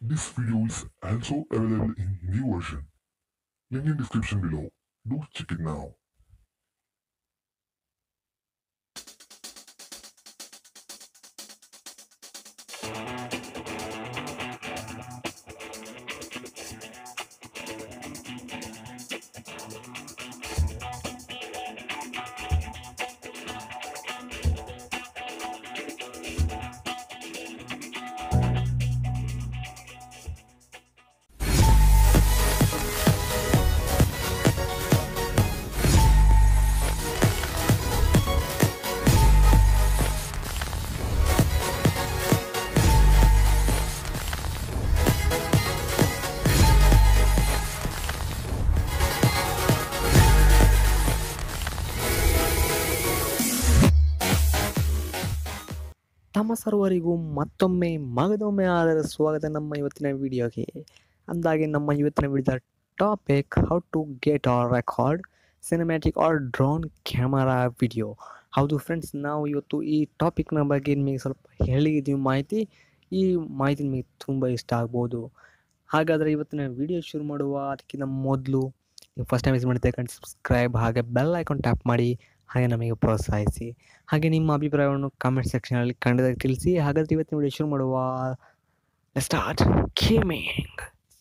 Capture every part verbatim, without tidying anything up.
This video is also available in Hindi version. Link in description below. Do check it now. ತಮ್ಮ ಸರ್ವರಿಗೂ ಮತ್ತೊಮ್ಮೆ ಮಗದೊಮ್ಮೆ ಆದರ ಸ್ವಾಗತ ನಮ್ಮ ಇವತ್ತಿನ ವಿಡಿಯೋಗೆ. ಅಂದಾಗೆ ನಮ್ಮ ಇವತ್ತಿನ ವಿಡಿಯೋದ topic how to get or record cinematic or drone camera video. ಹೌದು ಫ್ರೆಂಡ್ಸ್, ನಾವು ಇವತ್ತು ಈ ಟಾಪಿಕ್ನ ಬಗ್ಗೆ ನಿಮಗೆ ಸ್ವಲ್ಪ ಹೇಳಿದ್ದೀವಿ ಮಾಹಿತಿ. ಈ ಮಾಹಿತಿ ನಿಮಗೆ ತುಂಬ ಇಷ್ಟ ಆಗ್ಬೋದು. ಹಾಗಾದರೆ ಇವತ್ತಿನ ವಿಡಿಯೋ ಶುರು ಮಾಡುವ ಅದಕ್ಕಿಂತ ಮೊದಲು ನೀವು ಫಸ್ಟ್ ಟೈಮ್ ವಿಸಿಟ್ ಮಾಡಿದ್ರೆ ಕಂಡು ಸಬ್ಸ್ಕ್ರೈಬ್ ಹಾಗೆ ಬೆಲ್ ಐಕಾನ್ ಟ್ಯಾಪ್ ಮಾಡಿ, ಹಾಗೆ ನಮಗೆ ಪ್ರೋತ್ಸಾಹಿಸಿ. ಹಾಗೆ ನಿಮ್ಮ ಅಭಿಪ್ರಾಯವನ್ನು ಕಾಮೆಂಟ್ ಸೆಕ್ಷನಲ್ಲಿ ಖಂಡಿತ ತಿಳಿಸಿ. ಹಾಗಾದರೆ ಇವತ್ತಿನ ವಿಡಿಯೋ ಶುರು ಮಾಡುವ. Start gaming.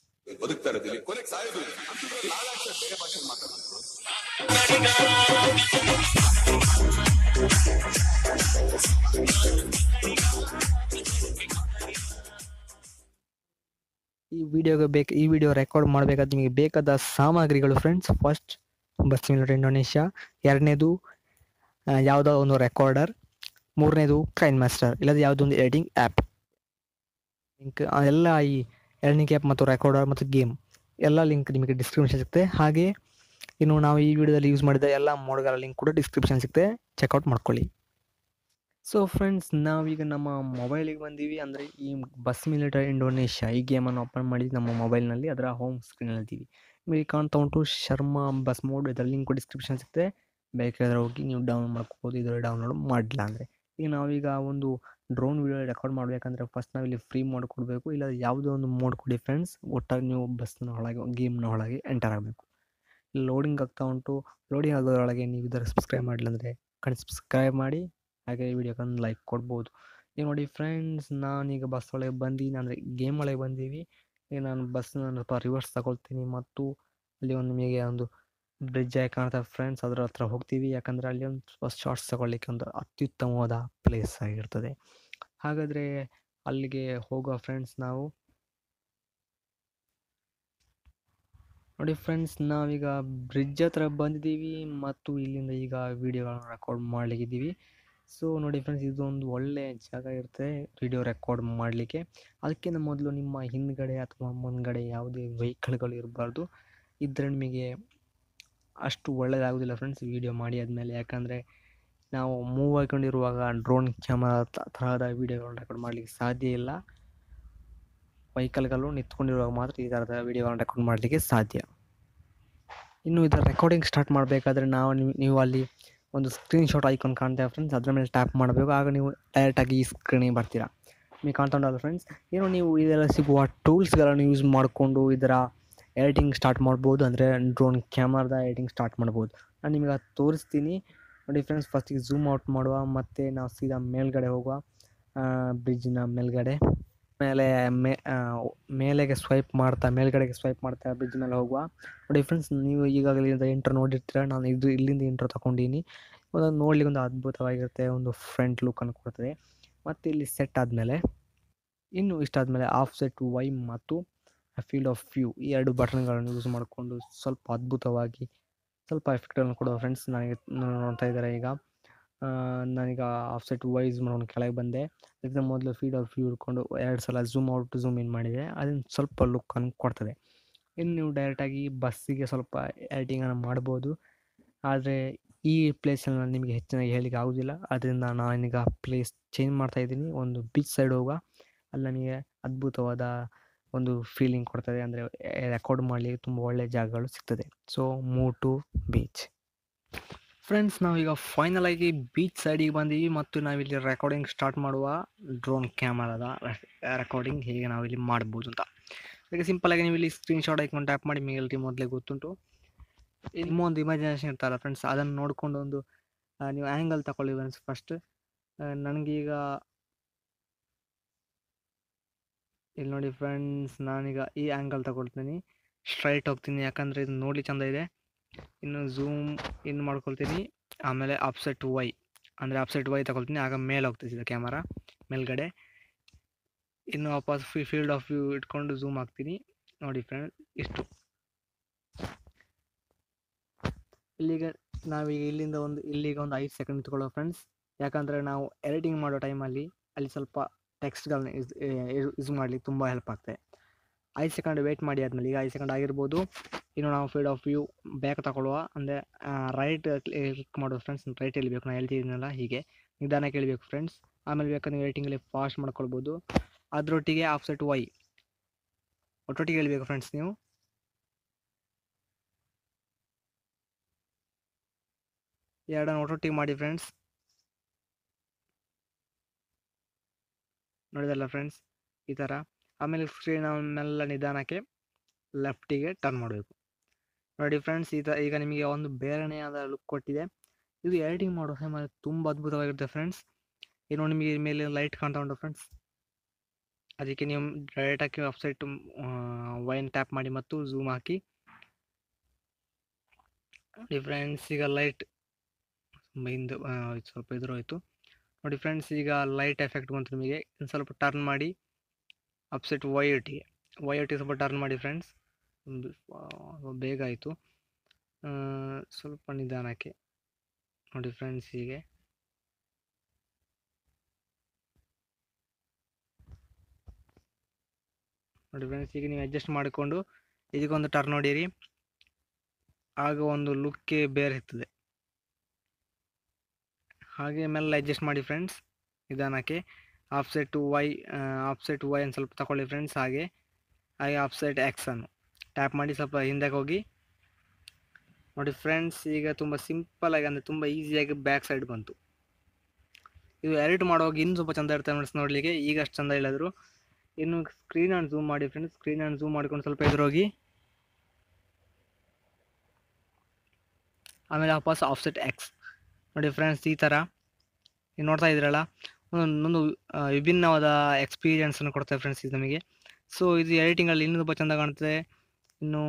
ಈ ವಿಡಿಯೋಗೆ ಬೇಕು ಈ ವಿಡಿಯೋ ರೆಕಾರ್ಡ್ ಮಾಡಬೇಕಾದ್ರೆ ನಿಮಗೆ ಬೇಕಾದ ಸಾಮಗ್ರಿಗಳು friends. First bus simulator Indonesia, ಎರಡನೇದು ಯಾವುದೋ ಒಂದು ರೆಕಾರ್ಡರ್, ಮೂರನೇದು ಕೈನ್ ಮಾಸ್ಟರ್ ಇಲ್ಲದ ಯಾವುದೋ ಒಂದು ಎಡಿಟಿಂಗ್ ಆ್ಯಪ್. ಲಿಂಕ್ ಎಲ್ಲ ಈ ಎಡಿಟಿಂಗ್ ಆ್ಯಪ್ ಮತ್ತು ರೆಕಾರ್ಡರ್ ಮತ್ತು ಗೇಮ್ ಎಲ್ಲ ಲಿಂಕ್ ನಿಮಗೆ ಡಿಸ್ಕ್ರಿಪ್ಷನ್ ಸಿಗುತ್ತೆ. ಹಾಗೆ ಇನ್ನು ನಾವು ಈ ವಿಡಿಯೋದಲ್ಲಿ ಯೂಸ್ ಮಾಡಿದ ಎಲ್ಲ ಮೋಡ್ಗಳ ಲಿಂಕ್ ಕೂಡ ಡಿಸ್ಕ್ರಿಪ್ಷನ್ ಸಿಗುತ್ತೆ, ಚೆಕ್ಔಟ್ ಮಾಡ್ಕೊಳ್ಳಿ. ಸೊ ಫ್ರೆಂಡ್ಸ್, ನಾವೀಗ ನಮ್ಮ ಮೊಬೈಲಿಗೆ ಬಂದೀವಿ. ಅಂದರೆ ಈ ಬಸ್ ಸಿಮ್ಯುಲೇಟರ್ ಇಂಡೋನೇಷ್ಯಾ ಈ ಗೇಮನ್ನು ಓಪನ್ ಮಾಡಿ ನಮ್ಮ ಮೊಬೈಲ್ನಲ್ಲಿ ಅದರ ಹೋಮ್ ಸ್ಕ್ರೀನಲ್ಲಿದ್ದೀವಿ. ನಿಮಗೆ ಕಾಣ್ತಾ ಉಂಟು ಶರ್ಮಾ ಬಸ್ ಮೋಡ್, ಇದರ ಲಿಂಕ್ ಡಿಸ್ಕ್ರಿಪ್ಷನ್ ಸಿಗುತ್ತೆ, ಬೇಕಾದ್ರೆ ಹೋಗಿ ನೀವು ಡೌನ್ಲೋಡ್ ಮಾಡ್ಕೋಬೋದು. ಇದರ ಡೌನ್ಲೋಡ್ ಮಾಡಿಲ್ಲ ಅಂದರೆ ಈಗ ನಾವೀಗ ಒಂದು ಡ್ರೋನ್ ವಿಡಿಯೋ ರೆಕಾರ್ಡ್ ಮಾಡಬೇಕಂದ್ರೆ ಫಸ್ಟ್ ನಾವಿಲ್ಲಿ ಫ್ರೀ ಮೋಡ್ ಕೊಡಬೇಕು, ಇಲ್ಲ ಯಾವುದೋ ಒಂದು ಮೋಡ್ ಕೊಡಿ ಫ್ರೆಂಡ್ಸ್. ಒಟ್ಟಾಗಿ ನೀವು ಬಸ್ನ ಒಳಗೆ ಗೇಮ್ನ ಒಳಗೆ ಎಂಟರ್ ಆಗಬೇಕು. ಲೋಡಿಂಗ್ ಆಗ್ತಾ ಉಂಟು. ಲೋಡಿಂಗ್ ಆಗೋದ್ರೊಳಗೆ ನೀವು ಇದರ ಸಬ್ಸ್ಕ್ರೈಬ್ ಮಾಡಿಲ್ಲ ಅಂದರೆ ಕಣ್ ಸಬ್ಸ್ಕ್ರೈಬ್ ಮಾಡಿ, ಹಾಗೆ ಈ ವಿಡಿಯೋಗೊಂದು ಲೈಕ್ ಕೊಡ್ಬೋದು. ಈಗ ನೋಡಿ ಫ್ರೆಂಡ್ಸ್, ನಾನೀಗ ಬಸ್ ಒಳಗೆ ಬಂದೀನಿ, ಅಂದರೆ ಗೇಮ್ ಒಳಗೆ ಬಂದೀವಿ. ಈಗ ನಾನು ಬಸ್ನ ಸ್ವಲ್ಪ ರಿವರ್ಸ್ ತಗೊಳ್ತೀನಿ ಮತ್ತು ಅಲ್ಲಿ ಒಂದು ನಿಮಗೆ ಒಂದು ಬ್ರಿಡ್ಜ್ ಆಗಿ ಕಾಣ್ತಾ ಫ್ರೆಂಡ್ಸ್, ಅದರ ಹತ್ರ ಹೋಗ್ತೀವಿ. ಯಾಕಂದರೆ ಅಲ್ಲಿ ಒಂದು ಫಸ್ಟ್ ಶಾರ್ಟ್ಸ್ ತಗೊಳ್ಳಿಕ್ಕೆ ಒಂದು ಅತ್ಯುತ್ತಮವಾದ ಪ್ಲೇಸ್ ಆಗಿರ್ತದೆ. ಹಾಗಾದರೆ ಅಲ್ಲಿಗೆ ಹೋಗುವ ಫ್ರೆಂಡ್ಸ್. ನಾವು ನೋಡಿ ಫ್ರೆಂಡ್ಸ್, ನಾವೀಗ ಬ್ರಿಡ್ಜ್ ಹತ್ರ ಬಂದಿದ್ದೀವಿ ಮತ್ತು ಇಲ್ಲಿಂದ ಈಗ ವಿಡಿಯೋಗಳನ್ನ ರೆಕಾರ್ಡ್ ಮಾಡ್ಲಿಕ್ಕಿದ್ದೀವಿ. ಸೊ ನೋಡಿ ಫ್ರೆಂಡ್ಸ್, ಇದೊಂದು ಒಳ್ಳೆಯ ಜಾಗ ಇರುತ್ತೆ ವಿಡಿಯೋ ರೆಕಾರ್ಡ್ ಮಾಡಲಿಕ್ಕೆ. ಅದಕ್ಕಿಂತ ಮೊದಲು ನಿಮ್ಮ ಹಿಂದ್ಗಡೆ ಅಥವಾ ಮುಂದ್ಗಡೆ ಯಾವುದೇ ವೆಹಿಕಲ್ಗಳು ಇರಬಾರ್ದು. ಇದ್ದರೆ ನಿಮಗೆ ಅಷ್ಟು ಒಳ್ಳೆಯದಾಗೋದಿಲ್ಲ ಫ್ರೆಂಡ್ಸ್ ವಿಡಿಯೋ ಮಾಡಿ ಆದಮೇಲೆ. ಯಾಕಂದರೆ ನಾವು ಮೂವ್ ಆಗಿಕೊಂಡಿರುವಾಗ ಡ್ರೋನ್ ಕ್ಯಾಮರಾ ತರಹದ ವೀಡಿಯೋಗಳನ್ನ ರೆಕಾರ್ಡ್ ಮಾಡಲಿಕ್ಕೆ ಸಾಧ್ಯ ಇಲ್ಲ. ವೆಹಿಕಲ್ಗಳು ನಿಂತ್ಕೊಂಡಿರುವಾಗ ಮಾತ್ರ ಈ ಥರದ ವೀಡಿಯೋಗಳನ್ನ ರೆಕಾರ್ಡ್ ಮಾಡಲಿಕ್ಕೆ ಸಾಧ್ಯ. ಇನ್ನು ಇದರ ರೆಕಾರ್ಡಿಂಗ್ ಸ್ಟಾರ್ಟ್ ಮಾಡಬೇಕಾದ್ರೆ ನಾವು ನೀವು ಅಲ್ಲಿ ಒಂದು ಸ್ಕ್ರೀನ್ಶಾಟ್ ಐಕಾನ್ ಕಾಣ್ತೇವೆ ಫ್ರೆಂಡ್ಸ್, ಅದರ ಮೇಲೆ ಟ್ಯಾಪ್ ಮಾಡಬೇಕು. ಆಗ ನೀವು ಡೈರೆಕ್ಟಾಗಿ ಈ ಸ್ಕ್ರೀನಿಗೆ ಬರ್ತೀರಾ. ನಿಮಗೆ ಕಾಣ್ತಾ ಉಂಟಲ್ಲ ಫ್ರೆಂಡ್ಸ್, ಏನು ನೀವು ಇದೆಲ್ಲ ಸಿಗುವ ಟೂಲ್ಸ್ಗಳನ್ನು ಯೂಸ್ ಮಾಡಿಕೊಂಡು ಇದರ ಎಡಿಟಿಂಗ್ ಸ್ಟಾರ್ಟ್ ಮಾಡ್ಬೋದು. ಅಂದರೆ ಡ್ರೋನ್ ಕ್ಯಾಮರಾದ ಎಡಿಟಿಂಗ್ ಸ್ಟಾರ್ಟ್ ಮಾಡ್ಬೋದು. ನಾನು ನಿಮಗೆ ಅದು ತೋರಿಸ್ತೀನಿ. ನೋಡಿ ಫ್ರೆಂಡ್ಸ್, ಫಸ್ಟಿಗೆ ಝೂಮ್ ಔಟ್ ಮಾಡುವ, ಮತ್ತು ನಾವು ಸೀದಾ ಮೇಲ್ಗಡೆ ಹೋಗುವ, ಬ್ರಿಡ್ಜಿನ ಮೇಲ್ಗಡೆ ಮೇಲೆ ಮೇ ಮೇಲೆಗೆ ಸ್ವೈಪ್ ಮಾಡ್ತಾ ಮೇಲ್ಗಡೆಗೆ ಸ್ವೈಪ್ ಮಾಡ್ತಾ ಬ್ರಿಡ್ಜ್ ಮೇಲೆ ಹೋಗುವ. ನೋಡಿ ಫ್ರೆಂಡ್ಸ್, ನೀವು ಈಗಾಗಲೇ ಇಂಟ್ರೋ ನೋಡಿರ್ತೀರ. ನಾನು ಇದು ಇಲ್ಲಿಂದ ಇಂಟ್ರೋ ತಗೊಂಡಿನಿ. ಒಂದೊಂದು ನೋಡ್ಲಿಕ್ಕೆ ಒಂದು ಅದ್ಭುತವಾಗಿರುತ್ತೆ, ಒಂದು ಫ್ರಂಟ್ ಲುಕ್ಕನ್ನು ಕೊಡ್ತದೆ. ಮತ್ತು ಇಲ್ಲಿ ಸೆಟ್ ಆದಮೇಲೆ ಇನ್ನು ಇಷ್ಟಾದಮೇಲೆ ಆಫ್ ಸೆಟ್ ವೈ ಮತ್ತು ಫೀಲ್ಡ್ ಆಫ್ ವ್ಯೂ ಈ ಎರಡು ಬಟನ್ಗಳನ್ನು ಯೂಸ್ ಮಾಡಿಕೊಂಡು ಸ್ವಲ್ಪ ಅದ್ಭುತವಾಗಿ ಸ್ವಲ್ಪ ಎಫೆಕ್ಟನ್ನು ಕೊಡುವ ಫ್ರೆಂಡ್ಸ್. ನನಗೆ ನೋಡ್ತಾ ಇದ್ದಾರೆ ಈಗ ನಾನೀಗ ಆಫ್ಸೆಟ್ ವೈಸ್ ಮಾಡೋಣ ಕೆಳಗೆ ಬಂದೆ. ಅದಕ್ಕೆ ಮೊದಲು ಫೀಡ್ ಆಫ್ ವ್ಯೂ ಇಟ್ಕೊಂಡು ಎರಡು ಸಲ ಝೂಮ್ ಔಟ್ ಝೂಮ್ ಇನ್ ಮಾಡಿದೆ, ಅದನ್ನು ಸ್ವಲ್ಪ ಲುಕ್ಕನ್ನು ಕೊಡ್ತದೆ. ಇನ್ನು ನೀವು ಡೈರೆಕ್ಟಾಗಿ ಬಸ್ಸಿಗೆ ಸ್ವಲ್ಪ ಎಡಿಟಿಂಗನ್ನು ಮಾಡ್ಬೋದು. ಆದರೆ ಈ ಪ್ಲೇಸನ್ನು ನಿಮಗೆ ಹೆಚ್ಚಿನಾಗಿ ಹೇಳಲಿಕ್ಕೆ ಆಗೋದಿಲ್ಲ. ಆದ್ದರಿಂದ ನಾನೀಗ ಪ್ಲೇಸ್ ಚೇಂಜ್ ಮಾಡ್ತಾಯಿದ್ದೀನಿ. ಒಂದು ಬೀಚ್ ಸೈಡ್ ಹೋಗುವ, ಅಲ್ಲಿ ನನಗೆ ಅದ್ಭುತವಾದ ಒಂದು ಫೀಲಿಂಗ್ ಕೊಡ್ತದೆ. ಅಂದರೆ ರೆಕಾರ್ಡ್ ಮಾಡಲಿಕ್ಕೆ ತುಂಬ ಒಳ್ಳೆಯ ಜಾಗಗಳು ಸಿಗ್ತದೆ. So move to beach. Friends ನಾವೀಗ ಫೈನಲ್ ಆಗಿ ಬೀಚ್ ಸೈಡಿಗೆ ಬಂದೀವಿ ಮತ್ತು ನಾವಿಲ್ಲಿ ರೆಕಾರ್ಡಿಂಗ್ ಸ್ಟಾರ್ಟ್ ಮಾಡುವ ಡ್ರೋನ್ ಕ್ಯಾಮರಾದ ರೆಕಾರ್ಡಿಂಗ್ ಹೇಗೆ ನಾವಿಲ್ಲಿ ಮಾಡ್ಬೋದು ಅಂತ. ಈಗ ಸಿಂಪಲ್ ಆಗಿ ನೀವು ಇಲ್ಲಿ ಸ್ಕ್ರೀನ್ ಶಾಟ್ ಐಕೊಂಡು ಟ್ಯಾಪ್ ಮಾಡಿ ಮೇಲ್ರಿ ಮೊದಲೇ ಗೊತ್ತುಂಟು. ನಿಮ್ಮ ಒಂದು ಇಮ್ಯಾಜಿನೇಷನ್ ಇರ್ತಲ್ಲ ಫ್ರೆಂಡ್ಸ್, ಅದನ್ನು ನೋಡಿಕೊಂಡು ಒಂದು ಆ, ನೀವು ಆ್ಯಂಗಲ್ ತಗೊಳ್ಳಿ ಫ್ರೆಂಡ್ಸ್. ಫಸ್ಟ್ ನನಗೀಗ ಇಲ್ಲಿ ನೋಡಿ ಫ್ರೆಂಡ್ಸ್, ನಾನೀಗ ಈ ಆ್ಯಂಗಲ್ ತಗೊಳ್ತೀನಿ, ಸ್ಟ್ರೈಟ್ ಹೋಗ್ತೀನಿ ಯಾಕಂದರೆ ಇದು ನೋಡಿ ಚಂದ ಇದೆ. ಇನ್ನು ಝೂಮ್ ಇನ್ ಮಾಡ್ಕೊಳ್ತೀನಿ, ಆಮೇಲೆ ಅಪ್ಸೆಟ್ ವೈ ಅಂದರೆ ಅಪ್ಸೆಟ್ ವೈ ತಗೊಳ್ತೀನಿ, ಆಗ ಮೇಲೆ ಹೋಗ್ತಿದೆ ಕ್ಯಾಮರಾ ಮೇಲ್ಗಡೆ. ಇನ್ನು ವಾಪಸ್ ಫಿ ಫೀಲ್ಡ್ ಆಫ್ ವ್ಯೂ ಇಟ್ಕೊಂಡು ಝೂಮ್ ಹಾಕ್ತೀನಿ. ನೋಡಿ ಫ್ರೆಂಡ್, ಇಷ್ಟು. ಇಲ್ಲಿಗೆ ನಾವೀಗ ಇಲ್ಲಿಂದ ಒಂದು ಇಲ್ಲಿಗೆ ಒಂದು ಐದು ಸೆಕೆಂಡ್ ತಗೊಳ್ಳೋ ಫ್ರೆಂಡ್ಸ್, ಯಾಕಂದರೆ ನಾವು ಎಡಿಟಿಂಗ್ ಮಾಡೋ ಟೈಮಲ್ಲಿ ಅಲ್ಲಿ ಸ್ವಲ್ಪ ಟೆಕ್ಸ್ಟ್ಗಳನ್ನ ಯೂಸ್ ಯೂಸ್ ಮಾಡಲಿಕ್ಕೆ ತುಂಬ ಹೆಲ್ಪ್ ಆಗ್ತದೆ. ಐದು ಸೆಕೆಂಡ್ ವೆಯ್ಟ್ ಮಾಡಿ ಆದಮೇಲೆ ಈಗ ಐದು ಸೆಕೆಂಡ್ ಆಗಿರ್ಬೋದು. ಇನ್ನು ನಾವು ಫೀಲ್ಡ್ ಆಫ್ ವ್ಯೂ ಬ್ಯಾಕ್ ತಗೊಳ್ಳುವ, ಅಂದರೆ ರೈಟ್ ಕ್ಲಿಕ್ ಮಾಡೋದು ಫ್ರೆಂಡ್ಸ್. ರೈಟ್ ಎಳಿಬೇಕು, ನಾನು ಹೇಳ್ತಿದ್ದೀನಲ್ಲ ಹೀಗೆ ನಿಧಾನಕ್ಕೆ ಎಳಿಬೇಕು ಫ್ರೆಂಡ್ಸ್. ಆಮೇಲೆ ಬೇಕಾದ್ರೆ ನೀವು ರೇಟಿಂಗಲ್ಲಿ ಫಾಸ್ಟ್ ಮಾಡ್ಕೊಳ್ಬೋದು. ಅದರೊಟ್ಟಿಗೆ ಆಫ್ಸೆಟ್ ವೈ ಒಟ್ಟೊಟ್ಟಿಗೆ ಎಳಿಬೇಕು ಫ್ರೆಂಡ್ಸ್. ನೀವು ಎರಡನ್ನು ಒಟ್ಟೊಟ್ಟಿಗೆ ಮಾಡಿ ಫ್ರೆಂಡ್ಸ್. ನೋಡಿದಲ್ಲ ಫ್ರೆಂಡ್ಸ್, ಈ ಥರ. ಆಮೇಲೆ ಸ್ಕ್ರೀನನ್ನೆಲ್ಲ ನಿಧಾನಕ್ಕೆ ಲೆಫ್ಟಿಗೆ ಟರ್ನ್ ಮಾಡಬೇಕು. ನೋಡಿ ಫ್ರೆಂಡ್ಸ್, ಈ ಥರ ಈಗ ನಿಮಗೆ ಒಂದು ಬೇರೆನೆಯಾದ ಲುಕ್ ಕೊಟ್ಟಿದೆ. ಇದು ಎಡಿಟಿಂಗ್ ಮಾಡೋ ಸಮಯ ತುಂಬ ಅದ್ಭುತವಾಗಿರುತ್ತೆ ಫ್ರೆಂಡ್ಸ್. ಇನ್ನು ನಿಮಗೆ ಮೇಲೆ ಲೈಟ್ ಕಾಣ್ತಾ ಉಂಟು ಫ್ರೆಂಡ್ಸ್, ಅದಕ್ಕೆ ನೀವು ಡೈರೆಕ್ಟಾಗಿ ವೆಬ್ಸೈಟ್ ವೈನ್ ಟ್ಯಾಪ್ ಮಾಡಿ ಮತ್ತು ಝೂಮ್ ಹಾಕಿ. ನೋಡಿ ಫ್ರೆಂಡ್ಸ್, ಈಗ ಲೈಟ್ ಹಿಂದೆ ಸ್ವಲ್ಪ ಎದುರೋಯ್ತು. ನೋಡಿ ಫ್ರೆಂಡ್ಸ್, ಈಗ ಲೈಟ್ ಎಫೆಕ್ಟ್ ಬಂತು ನಿಮಗೆ. ಇನ್ನು ಸ್ವಲ್ಪ ಟರ್ನ್ ಮಾಡಿ ಅಪ್ಸೆಟ್ ವೈ ಒಟ್ಟಿಗೆ ವೈ ಒಟ್ಟಿಗೆ ಸ್ವಲ್ಪ ಟರ್ನ್ ಮಾಡಿ ಫ್ರೆಂಡ್ಸ್. ಒಂದು ಬೇಗ ಆಯಿತು, ಸ್ವಲ್ಪ ನಿಧಾನಕ್ಕೆ. ನೋಡಿ ಫ್ರೆಂಡ್ಸ್, ಹೀಗೆ ನೋಡಿ ಫ್ರೆಂಡ್ಸ್, ಈಗ ನೀವು ಅಡ್ಜಸ್ಟ್ ಮಾಡಿಕೊಂಡು ಇದಕ್ಕೊಂದು ಟರ್ನ್ ನೋಡಿರಿ, ಆಗ ಒಂದು ಲುಕ್ಕೇ ಬೇರೆ ಇರ್ತದೆ. ಹಾಗೆ ಮೇಲೆ ಅಡ್ಜಸ್ಟ್ ಮಾಡಿ ಫ್ರೆಂಡ್ಸ್ ನಿಧಾನಕ್ಕೆ. ಆಫ್ಸೆಟ್ ವೈ ಆಫ್ಸೆಟ್ ವೈ ಅನ್ನು ಸ್ವಲ್ಪ ತಗೊಳ್ಳಿ ಫ್ರೆಂಡ್ಸ್. ಹಾಗೆ ಹಾಗೆ ಆಫ್ಸೆಟ್ ಎಕ್ಸನ್ನು ಟ್ಯಾಪ್ ಮಾಡಿ ಸ್ವಲ್ಪ ಹಿಂದಕ್ಕೆ ಹೋಗಿ. ನೋಡಿ ಫ್ರೆಂಡ್ಸ್, ಈಗ ತುಂಬ ಸಿಂಪಲಾಗಿ ಅಂದರೆ ತುಂಬ ಈಸಿಯಾಗಿ ಬ್ಯಾಕ್ ಸೈಡ್ ಬಂತು. ಇದು ಎಡಿಟ್ ಮಾಡುವಾಗ ಇನ್ನೂ ಸ್ವಲ್ಪ ಚೆಂದ ಇರ್ತದೆ ಫ್ರೆಂಡ್ಸ್ ನೋಡಲಿಕ್ಕೆ. ಈಗ ಅಷ್ಟು ಚೆಂದ ಇಲ್ಲದ್ರು. ಇನ್ನು ಸ್ಕ್ರೀನ್ ಆ್ಯಂಡ್ ಝೂಮ್ ಮಾಡಿ ಫ್ರೆಂಡ್ಸ್. ಸ್ಕ್ರೀನ್ ಆ್ಯಂಡ್ ಝೂಮ್ ಮಾಡಿಕೊಂಡು ಸ್ವಲ್ಪ ಎದುರೋಗಿ, ಆಮೇಲೆ ವಾಪಸ್ ಆಫ್ಸೆಟ್ ಎಕ್ಸ್. ನೋಡಿ ಫ್ರೆಂಡ್ಸ್, ಈ ಥರ ನೀವು ನೋಡ್ತಾ ಇದ್ದೀರಲ್ಲ, ಒಂದೊಂದು ವಿಭಿನ್ನವಾದ ಎಕ್ಸ್ಪೀರಿಯೆನ್ಸನ್ನು ಕೊಡ್ತೇವೆ ಫ್ರೆಂಡ್ಸ್ ಇದು ನಮಗೆ. ಸೊ ಇದು ಎಡಿಟಿಂಗಲ್ಲಿ ಇನ್ನೂ ತುಂಬ ಚೆಂದ ಕಾಣ್ತದೆ. ಇನ್ನು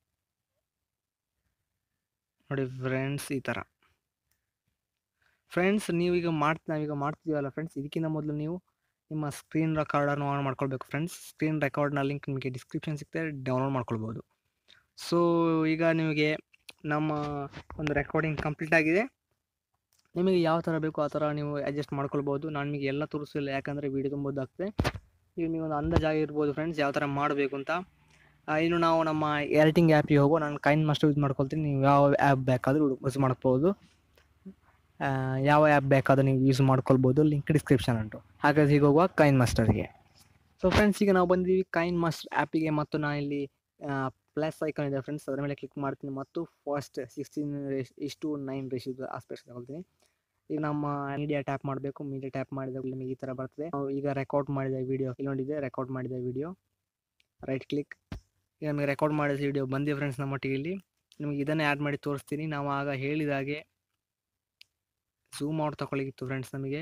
ನೋಡಿ ಫ್ರೆಂಡ್ಸ್, ಈ ಥರ ಫ್ರೆಂಡ್ಸ್ ನೀವೀಗ ಮಾಡ್ತಾ ನಾವೀಗ ಮಾಡ್ತಿದ್ದೀವಲ್ಲ ಫ್ರೆಂಡ್ಸ್, ಇದಕ್ಕಿಂತ ಮೊದಲು ನೀವು ನಿಮ್ಮ ಸ್ಕ್ರೀನ್ ರೆಕಾರ್ಡನ್ನು ಆನ್ ಮಾಡ್ಕೊಳ್ಬೇಕು ಫ್ರೆಂಡ್ಸ್. ಸ್ಕ್ರೀನ್ ರೆಕಾರ್ಡ್ನ ಲಿಂಕ್ ನಿಮಗೆ ಡಿಸ್ಕ್ರಿಪ್ಷನ್ ಸಿಗ್ತದೆ, ಡೌನ್ಲೋಡ್ ಮಾಡ್ಕೊಳ್ಬೋದು. ಸೊ ಈಗ ನಿಮಗೆ ನಮ್ಮ ಒಂದು ರೆಕಾರ್ಡಿಂಗ್ ಕಂಪ್ಲೀಟ್ ಆಗಿದೆ. ನಿಮಗೆ ಯಾವ ಥರ ಬೇಕೋ ಆ ಥರ ನೀವು ಅಡ್ಜಸ್ಟ್ ಮಾಡ್ಕೊಳ್ಬೋದು. ನಾನು ನಿಮಗೆ ಎಲ್ಲ ತೋರಿಸಿಲ್ಲ, ಯಾಕಂದರೆ ವೀಡಿಯೋ ತುಂಬ ಉದ್ದಾಗ್ತದೆ. ಈಗ ನೀವು ಒಂದು ಅಂದಾಜಾಗಿ ಇರ್ಬೋದು ಫ್ರೆಂಡ್ಸ್ ಯಾವ ಥರ ಮಾಡಬೇಕು ಅಂತ. ಇನ್ನು ನಾವು ನಮ್ಮ ಎಡಿಟಿಂಗ್ ಆ್ಯಪಿಗೆ ಹೋಗೋ, ನಾನು ಕೈನ್ ಮಾಸ್ಟರ್ ಯೂಸ್ ಮಾಡ್ಕೊಳ್ತೀನಿ. ನೀವು ಯಾವ ಆ್ಯಪ್ ಬೇಕಾದರೂ ಯೂಸ್ ಮಾಡ್ಬೋದು, ಯಾವ ಆ್ಯಪ್ ಬೇಕಾದರೂ ನೀವು ಯೂಸ್ ಮಾಡ್ಕೊಳ್ಬೋದು. ಲಿಂಕ್ ಡಿಸ್ಕ್ರಿಪ್ಷನ್ ಉಂಟು. ಹಾಗಾಗಿ ಈಗ ಹೋಗುವ ಕೈನ್ ಮಾಸ್ಟರ್ಗೆ. ಸೊ ಫ್ರೆಂಡ್ಸ್, ಈಗ ನಾವು ಬಂದಿದ್ದೀವಿ ಕೈನ್ ಮಾಸ್ಟರ್ ಆ್ಯಪಿಗೆ. ಮತ್ತು ನಾನು ಇಲ್ಲಿ ಪ್ಲಸ್ ಐಕಾನ್ ಇದೆ ಫ್ರೆಂಡ್ಸ್, ಅದರ ಮೇಲೆ ಕ್ಲಿಕ್ ಮಾಡ್ತೀನಿ ಮತ್ತು ಫಸ್ಟ್ ಸಿಕ್ಸ್ಟೀನ್ ರೇಸ್ ಇಷ್ಟು ನೈನ್ ರೇಷಿಯೋದು ಆಸ್ಪೆಕ್ಟ್ ತಗೊಳ್ತೀನಿ. ಈಗ ನಮ್ಮ ಮೀಡಿಯಾ ಟ್ಯಾಪ್ ಮಾಡಬೇಕು. ಮೀಡಿಯಾ ಟ್ಯಾಪ್ ಮಾಡಿದಾಗ ನಿಮಗೆ ಈ ಥರ ಬರ್ತದೆ. ನಾವು ಈಗ ರೆಕಾರ್ಡ್ ಮಾಡಿದ ವೀಡಿಯೋ ಇಲ್ಲಿ ನೋಡಿದೆ, ರೆಕಾರ್ಡ್ ಮಾಡಿದ ವೀಡಿಯೋ ರೈಟ್ ಕ್ಲಿಕ್. ಈಗ ನಮಗೆ ರೆಕಾರ್ಡ್ ಮಾಡಿದ ವೀಡಿಯೋ ಬಂದಿದೆ ಫ್ರೆಂಡ್ಸ್ ನಮ್ಮೊಟ್ಟಿಗೆ. ಇಲ್ಲಿ ನಿಮಗೆ ಇದನ್ನೇ ಆ್ಯಡ್ ಮಾಡಿ ತೋರಿಸ್ತೀನಿ. ನಾವು ಆಗ ಹೇಳಿದಾಗೆ ಝೂಮ್ ಔಟ್ ತಗೊಳ್ಳಿತ್ತು ಫ್ರೆಂಡ್ಸ್ ನಮಗೆ.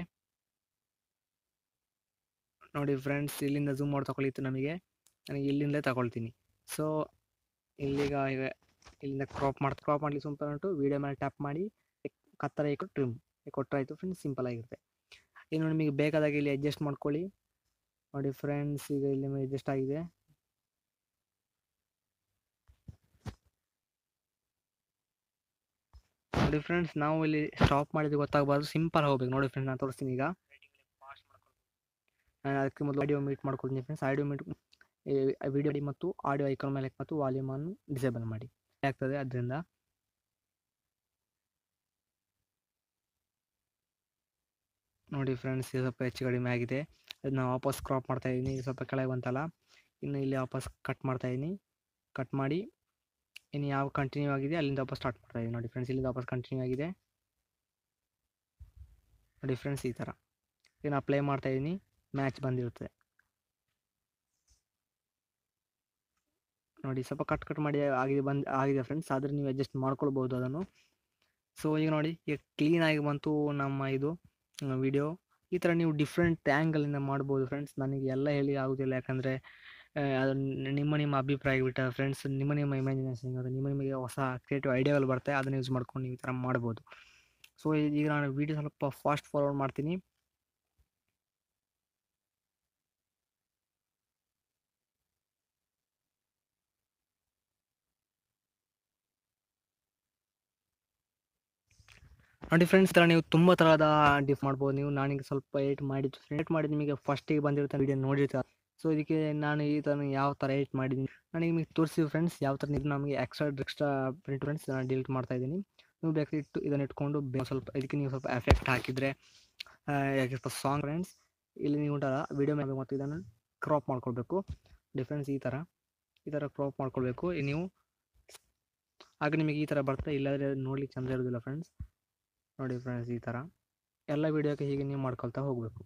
ನೋಡಿ ಫ್ರೆಂಡ್ಸ್, ಇಲ್ಲಿಂದ ಝೂಮ್ ಔಟ್ ತಗೊಳ್ಳಿತ್ತು ನಮಗೆ. ನನಗೆ ಇಲ್ಲಿಂದಲೇ ತಗೊಳ್ತೀನಿ. ಸೊ ಇಲ್ಲಿಗ ಈಗ ಇಲ್ಲಿಂದ ಕ್ರಾಪ್ ಮಾಡ್ತಾ ಕ್ರಾಪ್ ಮಾಡಲಿಕ್ಕೆ ಸಿಂಪಲ್ ಉಂಟು. ವೀಡಿಯೋ ಮೇಲೆ ಟ್ಯಾಪ್ ಮಾಡಿ ಕತ್ತರ ಇಟ್ಟು ಟ್ರಿಮ್ ಕೊಟ್ಟರಾಯಿತು ಫ್ರೆಂಡ್ಸ್, ಸಿಂಪಲ್ ಆಗಿರುತ್ತೆ. ಇನ್ನು ನಿಮಗೆ ಬೇಕಾದಾಗ ಇಲ್ಲಿ ಅಡ್ಜಸ್ಟ್ ಮಾಡ್ಕೊಳ್ಳಿ. ನೋಡಿ ಫ್ರೆಂಡ್ಸ್, ಈಗ ಇಲ್ಲಿ ನಿಮಗೆ ಅಡ್ಜಸ್ಟ್ ಆಗಿದೆ. ನೋಡಿ ಫ್ರೆಂಡ್ಸ್, ನಾವು ಇಲ್ಲಿ ಸ್ಟಾಪ್ ಮಾಡಿದ್ದು ಗೊತ್ತಾಗಬಾರ್ದು, ಸಿಂಪಲ್ ಹೋಗ್ಬೇಕು. ನೋಡಿ ಫ್ರೆಂಡ್ಸ್, ನಾನು ತೋರಿಸ್ತೀನಿ. ಈಗ ನಾನು ಅದಕ್ಕೆ ಮೊದಲು ಆಡಿಯೋ ಮೀಟ್ ಮಾಡ್ಕೊಳ್ತೀನಿ ಫ್ರೆಂಡ್ಸ್. ಆಡಿಯೋ ಮೀಟ್ ವಿಡಿಯೋ ಮತ್ತು ಆಡಿಯೋ ಐಕಾನ್ ಮೇಲೆ ಮತ್ತು ವಾಲ್ಯೂಮನ್ನು ಡಿಸೇಬಲ್ ಮಾಡಿ ಆಗ್ತದೆ. ಅದರಿಂದ ನೋಡಿ ಫ್ರೆಂಡ್ಸ್, ಇದು ಸ್ವಲ್ಪ ಹೆಚ್ಚು ಕಡಿಮೆ ಆಗಿದೆ. ಅದನ್ನ ವಾಪಸ್ ಕ್ರಾಪ್ ಮಾಡ್ತಾ ಇದ್ದೀನಿ. ಸ್ವಲ್ಪ ಕೆಳಗೆ ಬಂತಲ್ಲ, ಇನ್ನು ಇಲ್ಲಿ ವಾಪಸ್ ಕಟ್ ಮಾಡ್ತಾ ಇದ್ದೀನಿ. ಕಟ್ ಮಾಡಿ ಇನ್ನು ಯಾವ ಕಂಟಿನ್ಯೂ ಆಗಿದೆ ಅಲ್ಲಿಂದ ವಾಪಸ್ ಸ್ಟಾರ್ಟ್ ಮಾಡ್ತಾ ಇದ್ದೀನಿ. ನೋಡಿ ಫ್ರೆಂಡ್ಸ್, ಇಲ್ಲಿಂದ ವಾಪಸ್ ಕಂಟಿನ್ಯೂ ಆಗಿದೆ. ನೋಡಿ ಫ್ರೆಂಡ್ಸ್, ಈ ಥರ ಈಗ ನಾನು ಪ್ಲೇ ಮಾಡ್ತಾಯಿದ್ದೀನಿ, ಮ್ಯಾಚ್ ಬಂದಿರುತ್ತೆ ನೋಡಿ. ಸ್ವಲ್ಪ ಕಟ್ ಕಟ್ ಮಾಡಿ ಆಗಿದೆ ಬಂದು ಆಗಿದೆ ಫ್ರೆಂಡ್ಸ್, ಆದರೆ ನೀವು ಅಡ್ಜಸ್ಟ್ ಮಾಡ್ಕೊಳ್ಬೋದು ಅದನ್ನು. ಸೊ ಈಗ ನೋಡಿ, ಈಗ ಕ್ಲೀನಾಗಿ ಬಂತು ನಮ್ಮ ಇದು ವಿಡಿಯೋ. ಈ ಥರ ನೀವು ಡಿಫ್ರೆಂಟ್ ಆ್ಯಂಗಲಿಂದ ಮಾಡ್ಬೋದು ಫ್ರೆಂಡ್ಸ್. ನನಗೆ ಎಲ್ಲ ಹೇಳಿ ಆಗೋದಿಲ್ಲ, ಯಾಕಂದರೆ ಅದು ನಿಮ್ಮ ನಿಮ್ಮ ಅಭಿಪ್ರಾಯ ಬಿಟ್ಟ ಫ್ರೆಂಡ್ಸ್, ನಿಮ್ಮ ನಿಮ್ಮ ಇಮ್ಯಾಜಿನೇಷನ್, ಅದು ನಿಮ್ಮ ನಿಮಗೆ ಹೊಸ ಕ್ರಿಯೇಟಿವ್ ಐಡಿಯಾಗಳು ಬರ್ತವೆ, ಅದನ್ನು ಯೂಸ್ ಮಾಡ್ಕೊಂಡು ನೀವು ಈ ಥರ ಮಾಡ್ಬೋದು. ಸೊ ಈಗ ನಾನು ವಿಡಿಯೋ ಸ್ವಲ್ಪ ಫಾಸ್ಟ್ ಫಾರ್ವರ್ಡ್ ಮಾಡ್ತೀನಿ. ನೋಡಿ ಫ್ರೆಂಡ್ಸ್, ಥರ ನೀವು ತುಂಬ ಥರದ ಡಿಫ್ ಮಾಡ್ಬೋದು ನೀವು. ನಾನೀಗ ಸ್ವಲ್ಪ ಎಡಿಟ್ ಮಾಡಿದ್ದು ಎಡಿಟ್ ಮಾಡಿ ನಿಮಗೆ ಫಸ್ಟಿಗೆ ಬಂದಿರುತ್ತೆ ವಿಡಿಯೋ ನೋಡಿರ್ತಾರೆ. ಸೊ ಇದಕ್ಕೆ ನಾನು ಈ ಥರ ಯಾವ ಥರ ಎಡಿಟ್ ಮಾಡಿದ್ದೀನಿ ನಾನು ನಿಮಗೆ ತೋರಿಸಿದ್ವಿ ಫ್ರೆಂಡ್ಸ್, ಯಾವ ಥರ ಇದು ನಮಗೆ ಎಕ್ಸ್ಟ್ರಾ ಎಕ್ಸ್ಟ್ರಾ ಪ್ರಿಂಟ್ ಫ್ರೆಂಡ್ಸ್ ನಾನು ಡಿಲೀಟ್ ಮಾಡ್ತಾ ಇದ್ದೀನಿ. ನೀವು ಬೇಕಾದ್ರೆ ಇಟ್ಟು ಇದನ್ನು ಇಟ್ಕೊಂಡು ಸ್ವಲ್ಪ ಇದಕ್ಕೆ ನೀವು ಸ್ವಲ್ಪ ಎಫೆಕ್ಟ್ ಹಾಕಿದರೆ ಯಾಕೆ ಸ್ವಲ್ಪ ಸಾಂಗ್ ಫ್ರೆಂಡ್ಸ್, ಇಲ್ಲಿ ನೀವು ಉಂಟಲ್ಲ ವಿಡಿಯೋ ಮೇಲೆ ಮತ್ತು ಇದನ್ನು ಕ್ರಾಪ್ ಮಾಡ್ಕೊಳ್ಬೇಕು ಡಿಫ್ರೆನ್ಸ್. ಈ ಥರ ಈ ಥರ ಕ್ರಾಪ್ ಮಾಡ್ಕೊಳ್ಬೇಕು ನೀವು, ಆಗ ನಿಮಗೆ ಈ ಥರ ಬರ್ತದೆ. ಇಲ್ಲಾಂದರೆ ನೋಡ್ಲಿಕ್ಕೆ ಚಂದ ಇರೋದಿಲ್ಲ ಫ್ರೆಂಡ್ಸ್. ನೋಡಿ ಫ್ರೆಂಡ್ಸ್, ಈ ಥರ ಎಲ್ಲ ವಿಡಿಯೋಕ್ಕೆ ಹೀಗೆ ನೀವು ಮಾಡ್ಕೊಳ್ತಾ ಹೋಗಬೇಕು.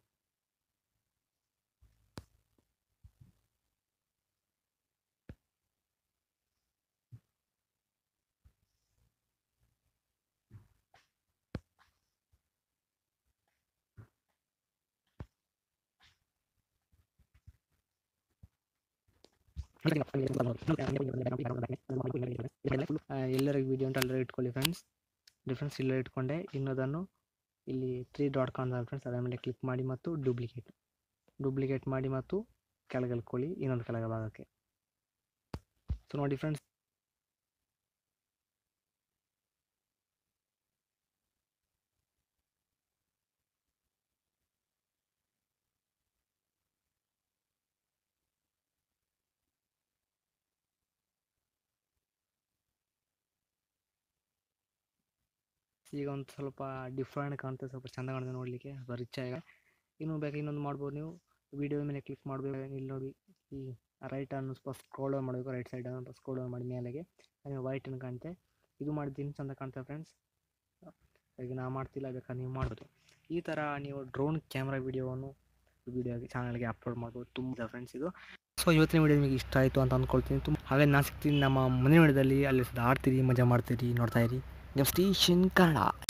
ಎಲ್ಲರಿಗೂ ವಿಡಿಯೋ ಅಂತ ಎಲ್ಲರೂ ಇಟ್ಕೊಳ್ಳಿ ಫ್ರೆಂಡ್ಸ್. ಡಿಫ್ರೆನ್ಸ್ ಇಲ್ಲ ಇಟ್ಕೊಂಡೆ, ಇನ್ನೊಂದನ್ನು ಇಲ್ಲಿ ತ್ರೀ ಡಾಟ್ ಕಾಣ್ತದೆ ಫ್ರೆಂಡ್ಸ್, ಅದರ ಮೇಲೆ ಕ್ಲಿಕ್ ಮಾಡಿ ಮತ್ತು ಡೂಪ್ಲಿಕೇಟ್ ಡೂಪ್ಲಿಕೇಟ್ ಮಾಡಿ ಮತ್ತು ಕೆಳಗಲ್ಕೊಳ್ಳಿ ಇನ್ನೊಂದು ಕೆಳಗ ಭಾಗಕ್ಕೆ. ಸೊ ನೋಡಿ ಫ್ರೆಂಡ್ಸ್, ಈಗ ಒಂದು ಸ್ವಲ್ಪ ಡಿಫ್ರೆಂಟ್ ಕಾಣ್ತದೆ, ಸ್ವಲ್ಪ ಚೆಂದ ಕಾಣ್ತದೆ ನೋಡಲಿಕ್ಕೆ, ರಿಚ್ ಆಗಿ. ಇನ್ನೂ ಬೇಕು ಇನ್ನೊಂದು ಮಾಡ್ಬೋದು ನೀವು, ವಿಡಿಯೋ ಮೇಲೆ ಕ್ಲಿಕ್ ಮಾಡಬೇಕು. ಇಲ್ಲಿ ನೋಡಿ, ಈ ರೈಟ್ ಅನ್ನು ಸ್ವಲ್ಪ ಸ್ಕ್ರೋಲ್ ಡೌನ್ ಮಾಡಬೇಕು, ರೈಟ್ ಸೈಡ್ ಅನ್ನು ಸ್ಕ್ರೋಲ್ ಡೌನ್ ಮಾಡಿ ಮೇಲೆಗೆ ನೀವು ವೈಟ್ ಅನ್ನು ಕಾಣುತ್ತೆ. ಇದು ಮಾಡಿದ್ದು ಇನ್ನು ಚೆಂದ ಕಾಣ್ತದೆ ಫ್ರೆಂಡ್ಸ್. ಈಗ ನಾ ಮಾಡ್ತಿಲ್ಲ, ಬೇಕಾದ್ರೆ ನೀವು ಮಾಡ್ಬೋದು. ಈ ಥರ ನೀವು ಡ್ರೋನ್ ಕ್ಯಾಮ್ರಾ ವಿಡಿಯೋವನ್ನು ವಿಡಿಯೋಗೆ ಚಾನಲ್ಗೆ ಅಪ್ಲೋಡ್ ಮಾಡ್ಬೋದು, ತುಂಬ ಫ್ರೆಂಡ್ಸ್ ಇದು. ಸೊ ಇವತ್ತಿನ ವಿಡಿಯೋ ನಿಮಗೆ ಇಷ್ಟ ಆಯಿತು ಅಂತ ಅಂದ್ಕೊಳ್ತೀನಿ. ತುಂಬ ಹಾಗೆ ನಾನು ಸಿಗ್ತೀನಿ ನಮ್ಮ ಮನೆ ವಿಡಿಯೋದಲ್ಲಿ, ಅಲ್ಲಿ ಆಡ್ತೀರಿ, ಮಜಾ ಮಾಡ್ತೀರಿ, ನೋಡ್ತಾ ಇರಿ. ಸ್ಟೇಷನ್ ಕನ್ನಡ.